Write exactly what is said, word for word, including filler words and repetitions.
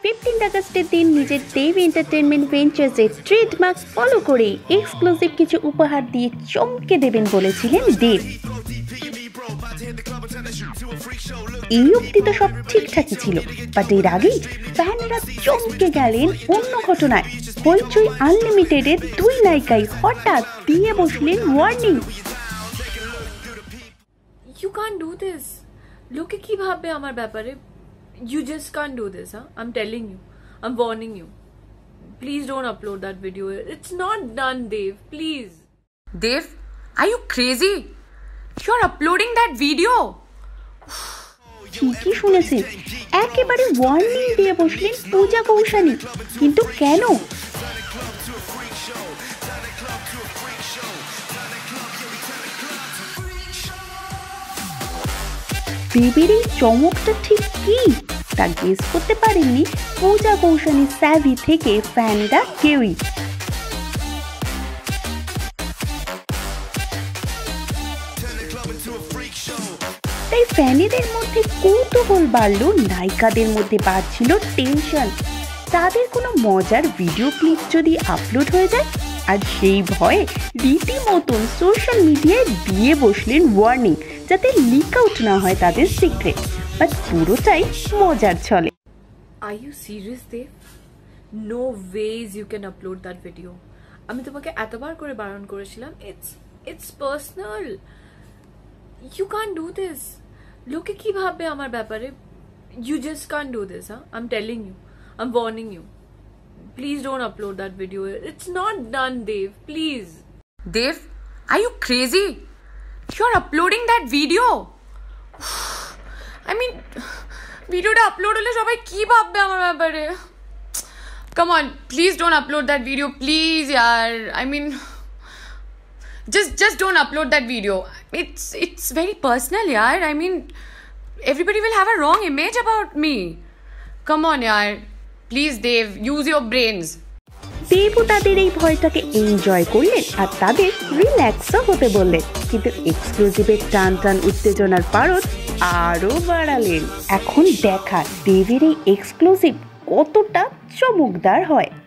Fifteenth আগস্টের দিন নিজের দেব এন্টারটেনমেন্ট ভেঞ্চার্সের ট্রেডমার্ক ফলো করে এক্সক্লুসিভ কিছু উপহার দিয়ে চমকে দেবেন বলেছিলেন দেব। এই অবধি তো সব ঠিকঠাকই ছিল, বাট এর আগেই ফ্যানরা চমকে গেলেন অন্য ঘটনায়। হইচই আনলিমিটেডের দুই নায়িকাই হঠাৎ দিয়ে বসলেন warning. You can't do this. লোকে কি ভাববে আমার ব্যাপারে? You just can't do this, huh? I'm telling you. I'm warning you. Please don't upload that video. It's not done, Dev. Please. Dev, are you crazy? You're uploading that video. ঠিকই শুনেছেন, একেবারে warning দিয়ে বসলেন পূজা কৌশানী। কিন্তু কেন? দেবের এই চমকটা ঠিক কি তা গেস করতে পারেননি পূজা কৌশানী স্যাভি থেকে ফ্যানরা কেউই। তাই ফ্যানেদের মধ্যে কৌতূহল বাড়লো, নায়িকাদের মধ্যে বাড়ছিল টেনশন। তাদের কোনো মজার ভিডিও ক্লিপ যদি আপলোড হয়ে যায়, আর সেই ভয়ে রীতিমতন সোশ্যাল মিডিয়ায় দিয়ে বসলেন ওয়ার্নিং, যাতে লিক আউট না হয় তাদের সিক্রেট। বাট পুরোটাই মজার ছলে। Are you serious, Dev? No ways you can upload that video. আমি তোমাকে এতবার করে বারণ করেছিলাম, it's it's personal. You can't do this. লোকে কি ভাববে আমার ব্যাপারে? You just can't do this, huh? I'm telling you. I'm warning you. Please don't upload that video. It's not done, Dev. Please. Dev, are you crazy? You're uploading that video. I mean, videoটা upload হলে সবাই কি ভাববে আমার ব্যাপারে? Come on, please don't upload that video, please, yaar. I mean, just just don't upload that video. It's it's very personal, yaar. I mean, everybody will have a wrong image about me. Come on, yaar. Please, Dev, use your brains. দেবও তাদের এই ভয়টাকে enjoy করলেন আর তাদের রিল্যাক্সও হতে বললেন, কিন্তু এক্সক্লুসিভের টান টান উত্তেজনার পারদ আরো বাড়ালেন। এখন দেখা দেবের এই এক্সক্লুসিভ কতটা চমকদার হয়।